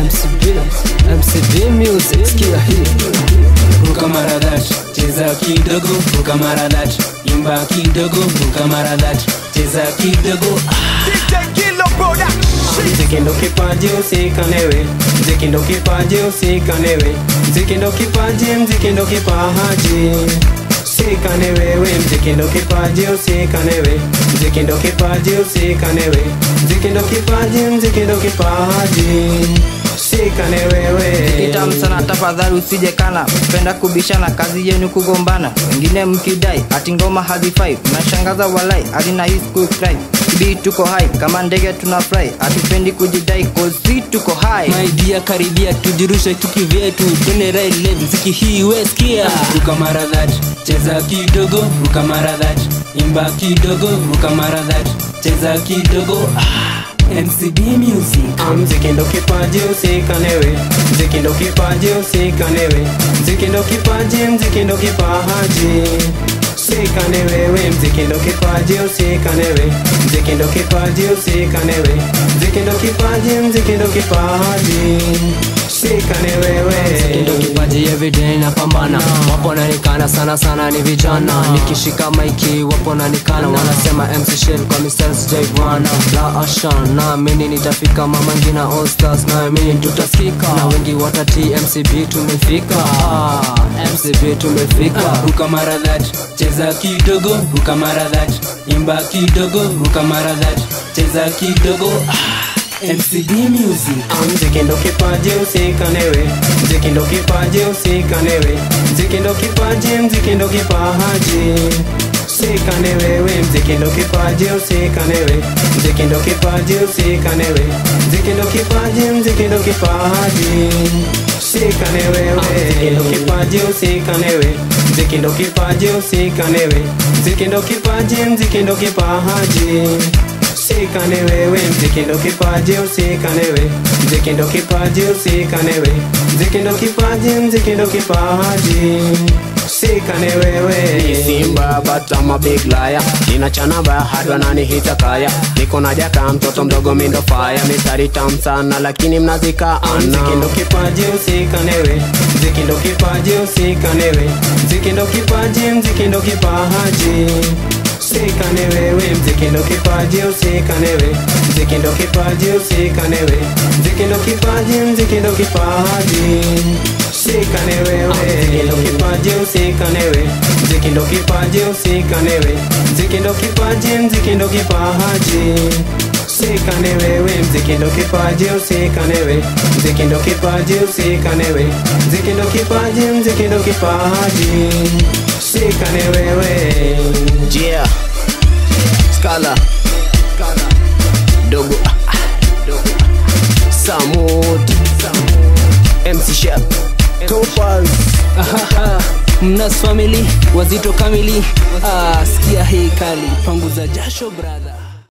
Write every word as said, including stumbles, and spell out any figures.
M C B, M C B music, sikia hii. Ruka mara that, cheza kidogo. Ruka mara that, imba kidogo. Ruka mara that, cheza kidogo. Mziki ndo kipaji usikanewe, mziki ndo kipaji usikanewe, mziki ndo kipaji, mziki ndo kipaji. Usikanewe, mziki ndo kipaji usikanewe, mziki ndo kipaji usikanewe, mziki ndo kipaji, mziki ndo kipaji. Usikanewe. Kitamu sana tafadhali usije kana, penda kubishana kazi yenu kugombana. Wengine mkidai ati ngoma hazifai, mnashangaza walai alina hii school cry. Beat tuko high kama ndege tunafly, atupendi kujidai cause we tuko high. My dear karibia tujirushe tukivyetu, twende right left mziki hii we sikia. Ruka mara that, cheza kidogo. Ruka mara that, imba kidogo. Ruka mara that, cheza kidogo. M C B music. Mziki ndo kipaji usikanewe, mziki ndo kipaji usikanewe, mziki ndo kipaji, mziki ndo kipaji. Usikanewe, mziki ndo kipaji usikanewe, mziki ndo kipaji usikanewe, mziki ndo kipaji, mziki ndo kipaji. Usikanewe. Mziki ndo kipaji everyday napambana. Wapo nanikana sana sana ni vijana, nikishika maiki wapo nanikana. Wanasema M C Shell kwa Mister J-Bwana. La ashan na mini nitafika, mama ngina all stars na mini tutasikika, na wengi watati M C B tumefika. ah, M C B tumefika. Ruka mara that, cheza kidogo. Ruka mara that, imba kidogo. Ruka mara that, cheza kidogo. M C B music. Mziki ndo kipaji usikanewe, mziki ndo kipaji usikanewe, mziki ndo kipaji, mziki ndo kipaji. Usikanewe, mziki ndo kipaji usikanewe, mziki ndo kipaji usikanewe, mziki ndo kipaji, mziki ndo kipaji. Usikanewe, mziki ndo kipaji usikanewe, mziki ndo kipaji usikanewe, mziki ndo kipaji, mziki ndo kipaji. Usikanewe, mziki ndo kipaji usikanewe, mziki ndo kipaji usikanewe, mziki ndo kipaji, mziki ndo kipaji. Usikanewe. Simba but I'm a big liar, ninachana baya hadi wananihita kaya. Niko na jaka mtoto mdogo mindo fire, mistari tamu sana lakini mnazika ana. Mziki ndo kipaji usikanewe, mziki ndo kipaji usikanewe, mziki ndo kipaji, mziki ndo kipaji. Usikanewe, mziki ndo kipaji usikanewe, mziki ndo kipaji usikanewe, mziki ndo kipaji, mziki ndo kipaji. Usikanewe, mziki ndo kipaji usikanewe, mziki ndo kipaji usikanewe, mziki ndo kipaji, mziki ndo kipaji. Usikanewe, mziki ndo kipaji usikanewe, mziki ndo kipaji usikanewe, mziki ndo kipaji, mziki ndo kipaji. Usikanewe. Yeah, Skala, Dogo, Dogo, Samud, M C Shell, Topaz. Mnas family, wazito kamili. Ah, sikia hii kali, panguza jasho brother.